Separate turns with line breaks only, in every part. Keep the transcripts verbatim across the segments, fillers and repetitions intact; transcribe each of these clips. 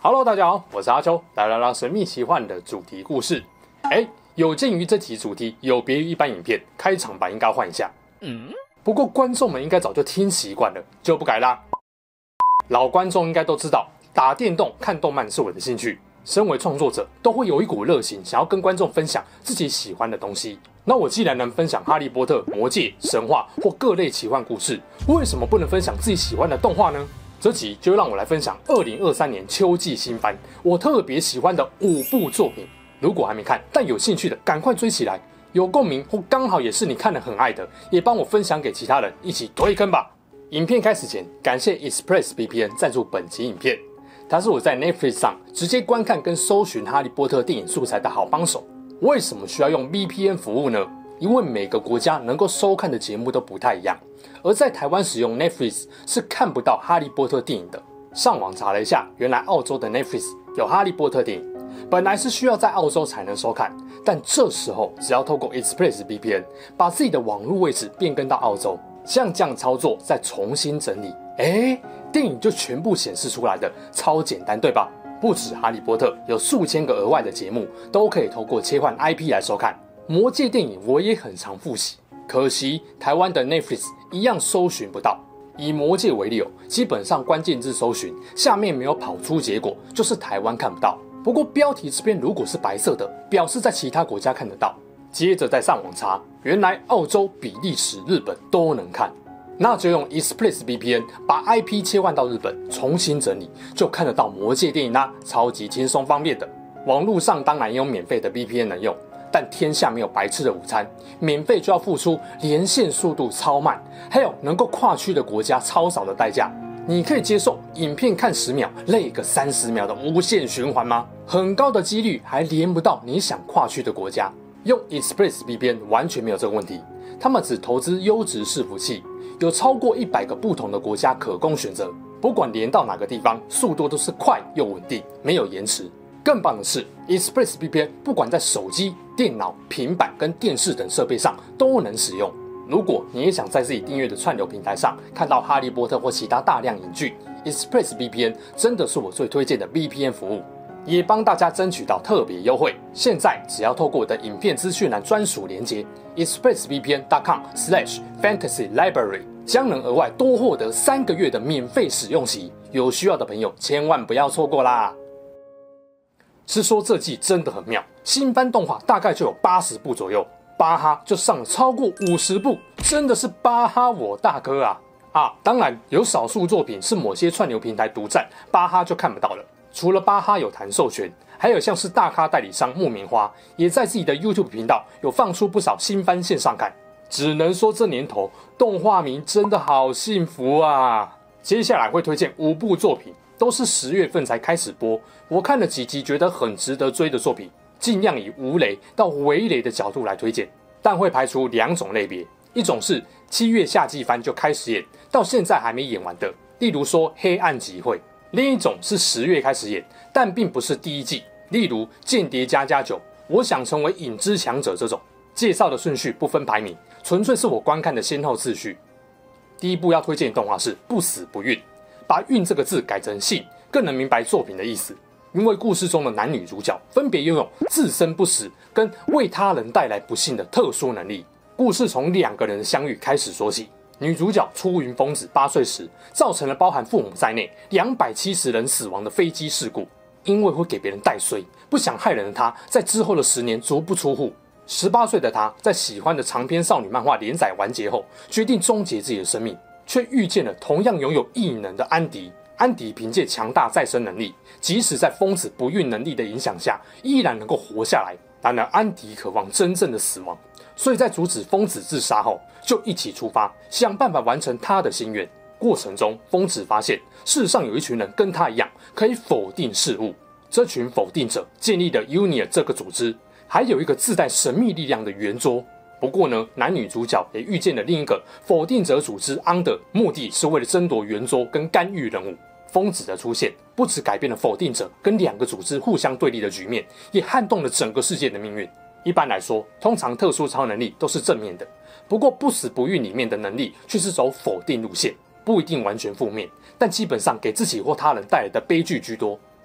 Hello， 大家好，我是阿秋，来聊聊神秘奇幻的主题故事。哎，有鉴于这期主题有别于一般影片，开场白应该换一下。嗯，不过观众们应该早就听习惯了，就不改啦。老观众应该都知道，打电动、看动漫是我的兴趣。身为创作者，都会有一股热情，想要跟观众分享自己喜欢的东西。那我既然能分享哈利波特、魔戒、神话或各类奇幻故事，为什么不能分享自己喜欢的动画呢？这集就让我来分享二零二三年秋季新番，我特别喜欢的五部作品。如果还没看但有兴趣的，赶快追起来！有共鸣或刚好也是你看得很爱的，也帮我分享给其他人，一起推坑吧！影片开始前，感谢 ExpressVPN 赞助本集影片，它是我在 Netflix 上直接观看跟搜寻哈利波特电影素材的好帮手。为什么需要用 V P N 服务呢？因为每个国家能够收看的节目都不太一样，而在台湾使用 Netflix 是看不到哈利波特电影的。上网查了一下，原来澳洲的 Netflix 有哈利波特电影，本来是需要在澳洲才能收看，但这时候只要透过 ExpressVPN 把自己的网络位置变更到澳洲，像这样操作再重新整理，哎，电影就全部显示出来的，超简单，对吧？不止哈利波特，有数千个额外的节目都可以透过切换 I P 来收看。魔戒电影我也很常复习，可惜台湾的 Netflix 一样搜寻不到。以魔戒为例哦，基本上关键字搜寻下面没有跑出结果，就是台湾看不到。不过标题这边如果是白色的，表示在其他国家看得到。接着再上网查，原来澳洲、比利时、日本都能看。那就用 ExpressVPN 把 I P 切换到日本，重新整理，就看得到魔戒电影啦，超级轻松方便的。网络上当然也有免费的 V P N 能用，但天下没有白吃的午餐，免费就要付出连线速度超慢，还有能够跨区的国家超少的代价。你可以接受影片看十秒，累个三十秒的无限循环吗？很高的几率还连不到你想跨区的国家。用 ExpressVPN 完全没有这个问题，他们只投资优质伺服器，有超过一百个不同的国家可供选择，不管连到哪个地方，速度都是快又稳定，没有延迟。更棒的是 ，ExpressVPN 不管在手机、电脑、平板跟电视等设备上都能使用。如果你也想在自己订阅的串流平台上看到哈利波特或其他大量影剧 ，ExpressVPN 真的是我最推荐的 V P N 服务，也帮大家争取到特别优惠。现在只要透过我的影片资讯栏专属连结 expressvpn dot com slash fantasy library， 将能额外多获得三个月的免费使用期。有需要的朋友千万不要错过啦！是说这季真的很妙，新番动画大概就有八十部左右，巴哈就上了超过五十部，真的是巴哈我大哥啊！啊，当然有少数作品是某些串流平台独占，巴哈就看不到了。除了巴哈有谈授权，还有像是大咖代理商木棉花，也在自己的 YouTube 频道有放出不少新番线上看。只能说这年头动画迷真的好幸福啊！接下来会推荐五部作品，都是十月份才开始播，我看了几集觉得很值得追的作品，尽量以无雷到微雷的角度来推荐，但会排除两种类别，一种是七月夏季番就开始演，到现在还没演完的，例如说黑暗集会；另一种是十月开始演，但并不是第一季，例如间谍加加九、我想成为影之强者这种。介绍的顺序不分排名，纯粹是我观看的先后次序。第一部要推荐的动画是不死不孕，把孕这个字改成性，更能明白作品的意思。因为故事中的男女主角分别拥有自身不死跟为他人带来不幸的特殊能力。故事从两个人的相遇开始说起。女主角出云疯子八岁时，造成了包含父母在内两百七十人死亡的飞机事故。因为会给别人带衰，不想害人的她，在之后的十年足不出户。十八岁的她，在喜欢的长篇少女漫画连载完结后，决定终结自己的生命，却遇见了同样拥有异能的安迪。安迪凭借强大再生能力，即使在疯子不孕能力的影响下，依然能够活下来。然而，安迪渴望真正的死亡，所以在阻止疯子自杀后，就一起出发，想办法完成他的心愿。过程中，疯子发现世上有一群人跟他一样，可以否定事物。这群否定者建立了 Unia 这个组织，还有一个自带神秘力量的圆桌。不过呢，男女主角也遇见了另一个否定者组织 Under， 目的是为了争夺圆桌跟干预任务。疯子的出现不只改变了否定者跟两个组织互相对立的局面，也撼动了整个世界的命运。一般来说，通常特殊超能力都是正面的，不过不死不孕里面的能力却是走否定路线，不一定完全负面，但基本上给自己或他人带来的悲剧居多。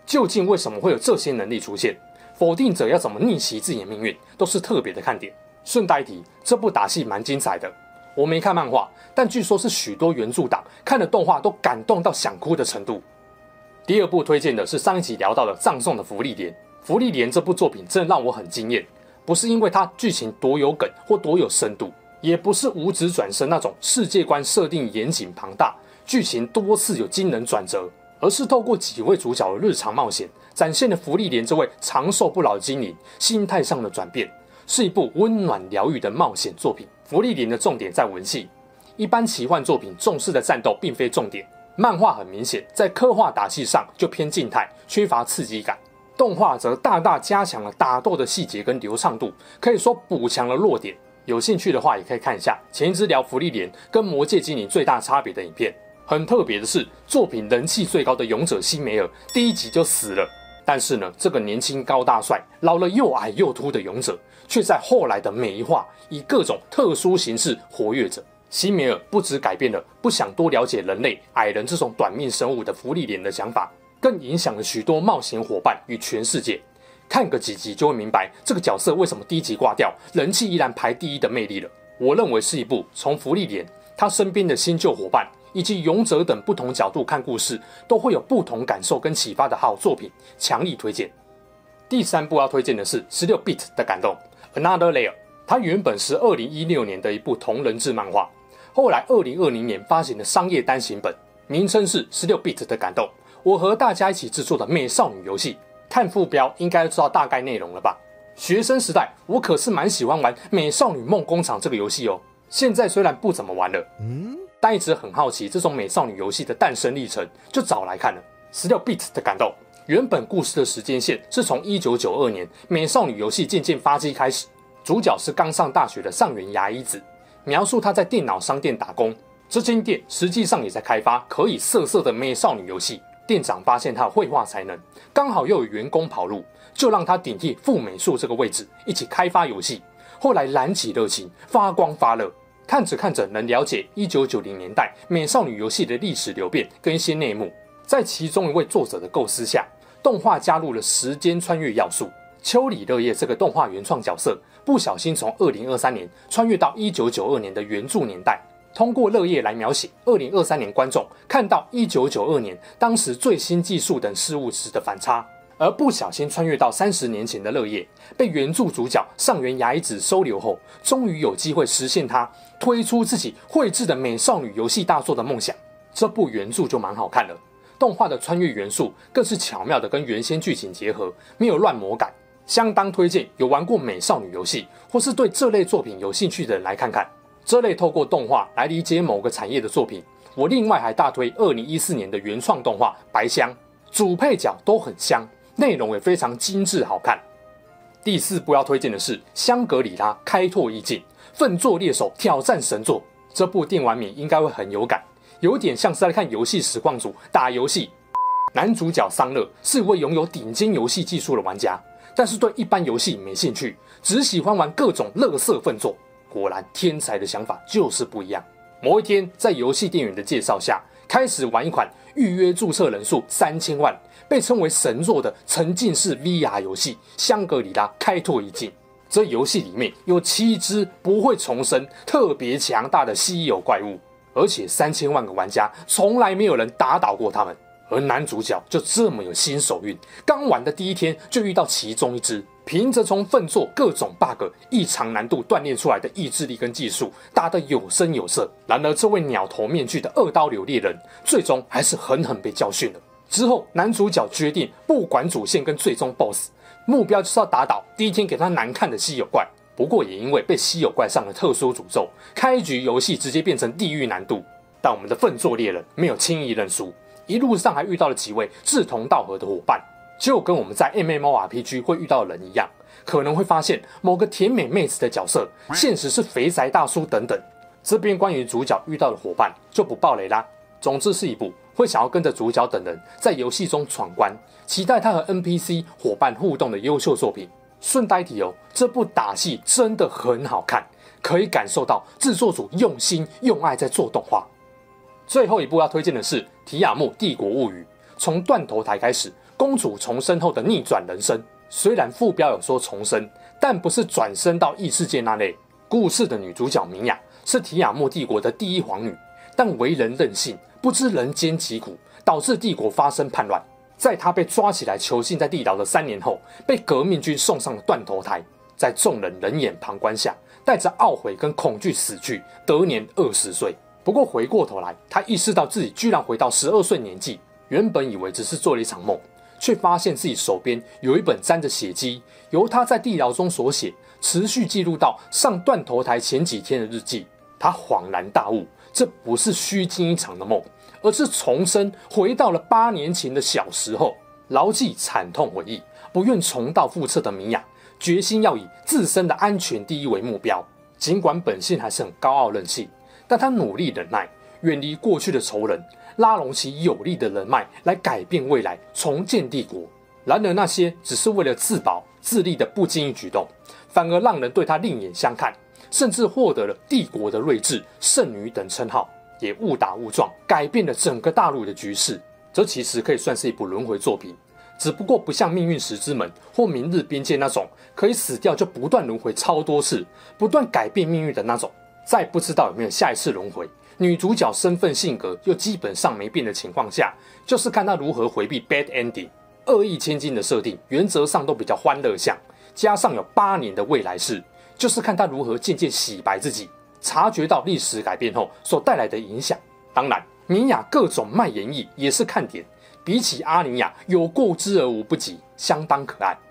究竟为什么会有这些能力出现？否定者要怎么逆袭自己的命运，都是特别的看点。顺带一提，这部打戏蛮精彩的。我没看漫画，但据说是许多原著党看了动画都感动到想哭的程度。第二部推荐的是上一集聊到的葬送的芙莉莲。芙莉莲这部作品真的让我很惊艳，不是因为它剧情多有梗或多有深度，也不是无职转生那种世界观设定严谨庞大，剧情多次有惊人转折，而是透过几位主角的日常冒险，展现了芙莉莲这位长寿不老精灵心态上的转变，是一部温暖疗愈的冒险作品。芙莉莲的重点在文戏，一般奇幻作品重视的战斗并非重点，漫画很明显在刻画打戏上就偏静态，缺乏刺激感。动画则大大加强了打斗的细节跟流畅度，可以说补强了弱点。有兴趣的话，也可以看一下前一支聊芙莉莲跟魔界精灵最大差别的影片。很特别的是，作品人气最高的勇者辛梅尔第一集就死了，但是呢，这个年轻高大帅、老了又矮又秃的勇者，却在后来的每一话以各种特殊形式活跃着。辛梅尔不只改变了不想多了解人类矮人这种短命生物的芙莉莲的想法，更影响了许多冒险伙伴与全世界。看个几集就会明白这个角色为什么第一集挂掉，人气依然排第一的魅力了。我认为是一部从芙莉莲、他身边的新旧伙伴以及勇者等不同角度看故事，都会有不同感受跟启发的好作品，强力推荐。第三部要推荐的是十六 bit 的感动 Another Layer， 它原本是二零一六年的一部同人志漫画，后来二零二零年发行的商业单行本，名称是十六 bit 的感动。我和大家一起制作的美少女游戏，看副标应该知道大概内容了吧？学生时代我可是蛮喜欢玩美少女梦工厂这个游戏哦，现在虽然不怎么玩了，嗯，但一直很好奇这种美少女游戏的诞生历程，就找来看了。十六 bit 的感动，原本故事的时间线是从一九九二年美少女游戏渐渐发迹开始，主角是刚上大学的上原芽衣子，描述她在电脑商店打工，这间店实际上也在开发可以色色的美少女游戏。店长发现他有绘画才能，刚好又有员工跑路，就让他顶替副美术这个位置，一起开发游戏。后来燃起热情，发光发热，看着看着能了解一九九零年代美少女游戏的历史流变跟一些内幕。在其中一位作者的构思下，动画加入了时间穿越要素。秋里乐叶这个动画原创角色，不小心从二零二三年穿越到一九九二年的原著年代。通过乐叶来描写二零二三年观众看到一九九二年当时最新技术等事物时的反差，而不小心穿越到三十年前的乐叶，被原著主角上原芽衣子收留后，终于有机会实现他推出自己绘制的美少女游戏大作的梦想。这部原著就蛮好看了，动画的穿越元素更是巧妙的跟原先剧情结合，没有乱魔改，相当推荐有玩过美少女游戏或是对这类作品有兴趣的人来看看。这类透过动画来理解某个产业的作品，我另外还大推二零一四年的原创动画《白香》，主配角都很香，内容也非常精致好看。第四部要推荐的是香格里拉开拓意境，奋作猎手挑战神作。这部电玩迷应该会很有感，有点像是在看游戏实况组打游戏。男主角桑乐是一位拥有顶尖游戏技术的玩家，但是对一般游戏没兴趣，只喜欢玩各种垃圾粪作。果然天才的想法就是不一样。某一天在游戏店员的介绍下，开始玩一款预约注册人数三千万，被称为神作的沉浸式 V R 游戏《香格里拉开拓意境》。这游戏里面有七只不会重生、特别强大的稀有怪物，而且三千万个玩家从来没有人打倒过他们。而男主角就这么有新手运，刚玩的第一天就遇到其中一只，凭着从奋作各种 bug 异常难度锻炼出来的意志力跟技术，打得有声有色。然而这位鸟头面具的二刀流猎人，最终还是狠狠被教训了。之后男主角决定不管主线跟最终 B O S S， 目标就是要打倒第一天给他难看的稀有怪。不过也因为被稀有怪上了特殊诅咒，开局游戏直接变成地狱难度。但我们的奋作猎人没有轻易认输，一路上还遇到了几位志同道合的伙伴，就跟我们在 M M O R P G 会遇到的人一样，可能会发现某个甜美妹子的角色，现实是肥宅大叔等等。这边关于主角遇到的伙伴就不爆雷啦。总之是一部会想要跟着主角等人在游戏中闯关，期待他和 N P C 伙伴互动的优秀作品。顺带提哦，这部打戏真的很好看，可以感受到制作组用心用爱在做动画。最后一部要推荐的是《提亚木帝国物语》。从断头台开始， 公主重生后的逆转人生。虽然副标有说重生，但不是转生到异世界那类。故事的女主角米娅是提亚莫帝国的第一皇女，但为人任性，不知人间疾苦，导致帝国发生叛乱。在她被抓起来囚禁在地牢的三年后，被革命军送上了断头台，在众人冷眼旁观下，带着懊悔跟恐惧死去，得年二十岁。不过回过头来，她意识到自己居然回到十二岁年纪，原本以为只是做了一场梦，却发现自己手边有一本沾着血迹，由她在地牢中所写，持续记录到上断头台前几天的日记。她恍然大悟，这不是虚惊一场的梦，而是重生回到了八年前的小时候。牢记惨痛回忆，不愿重蹈覆辙的米娅，决心要以自身的安全第一为目标。尽管本性还是很高傲任性，但她努力忍耐，远离过去的仇人，拉拢起有力的人脉来改变未来，重建帝国。然而那些只是为了自保自立的不经意举动，反而让人对她另眼相看，甚至获得了帝国的睿智、圣女等称号，也误打误撞改变了整个大陆的局势。这其实可以算是一部轮回作品，只不过不像命运石之门或明日边界那种可以死掉就不断轮回超多次，不断改变命运的那种。在不知道有没有下一次轮回，女主角身份性格又基本上没变的情况下，就是看她如何回避 bad ending。恶意千金的设定原则上都比较欢乐向，加上有八年的未来式，就是看她如何渐渐洗白自己，察觉到历史改变后所带来的影响。当然米娅各种卖演绎也是看点，比起阿尼亚有过之而无不及，相当可爱。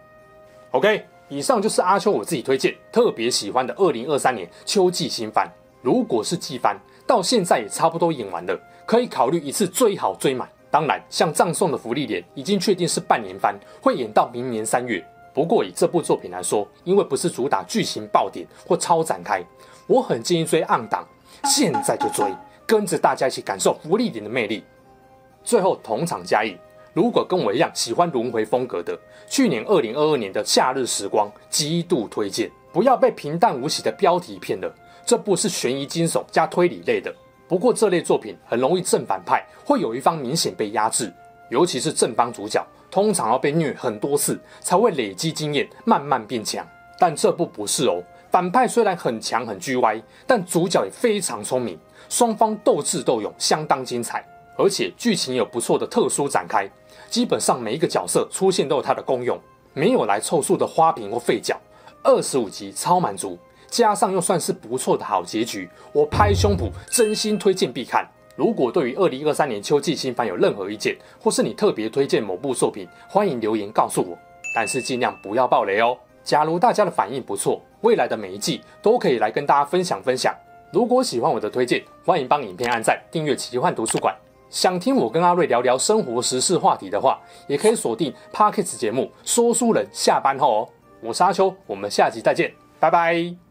OK， 以上就是阿秋我自己推荐特别喜欢的二零二三年秋季新番。如果是季番，到现在也差不多演完了，可以考虑一次追好追满。当然像葬送的芙莉莲已经确定是半年番，会演到明年三月。不过以这部作品来说，因为不是主打剧情爆点或超展开，我很建议追暗档，现在就追，跟着大家一起感受芙莉莲的魅力。最后同场加映，如果跟我一样喜欢轮回风格的，去年二零二二年的夏日时光极度推荐。不要被平淡无奇的标题骗了，这部是悬疑惊悚加推理类的。不过这类作品很容易正反派会有一方明显被压制，尤其是正方主角通常要被虐很多次才会累积经验，慢慢变强。但这部不是哦，反派虽然很强很 G Y， 但主角也非常聪明，双方斗智斗勇，相当精彩。而且剧情有不错的特殊展开，基本上每一个角色出现都有它的功用，没有来凑数的花瓶或废角。二十五集超满足，加上又算是不错的好结局，我拍胸脯真心推荐必看。如果对于二零二三年秋季新番有任何意见，或是你特别推荐某部作品，欢迎留言告诉我，但是尽量不要爆雷哦。假如大家的反应不错，未来的每一季都可以来跟大家分享分享。如果喜欢我的推荐，欢迎帮影片按赞、订阅奇幻图书馆。想听我跟阿瑞聊聊生活时事话题的话，也可以锁定 Podcast 节目说书人下班后哦。我是阿秋，我们下集再见，拜拜。